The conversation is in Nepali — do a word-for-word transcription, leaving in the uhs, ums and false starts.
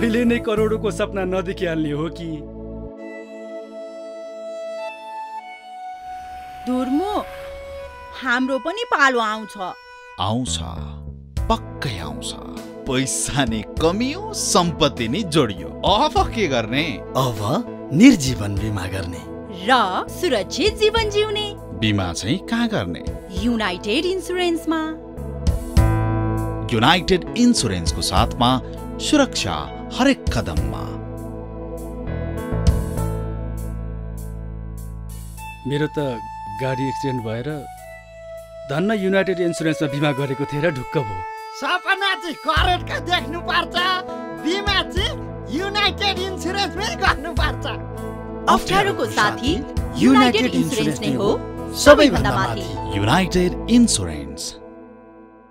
अहिले नै करोडौंको सपना नदेखिहाल्ने हो कि? धुर्मु, हाम्रो पनि पालो आउँछ। आउँछ, पक्कै आउँछ। पैसा नै कमियो, सम्पत्ति नै जोडियो। अब के गर्ने? अब निर्जीवन बिमा गर्ने र सुरक्षित जीवन जिउने। बिमा चाहिँ कहाँ गर्ने? युनाइटेड इन्सुरेन्समा। युनाइटेड इन्सुरेन्सको साथमा सुरक्षा हरेक कदममा। मेरो त गाडी एक्सिडेन्ट भएर धन्न युनाइटेड इन्सुरेन्समा बिमा गरेको थिएँ र ढुक्क भयो। सपना चाहिँ करोडका देख्नु पर्छ, बिमा चाहिँ युनाइटेड इन्सुरेन्समै गर्नुपर्छ। अप्ठ्यारोको साथी युनाइटेड इन्सुरेन्स नै हो सबैभन्दा माथि। United insurance.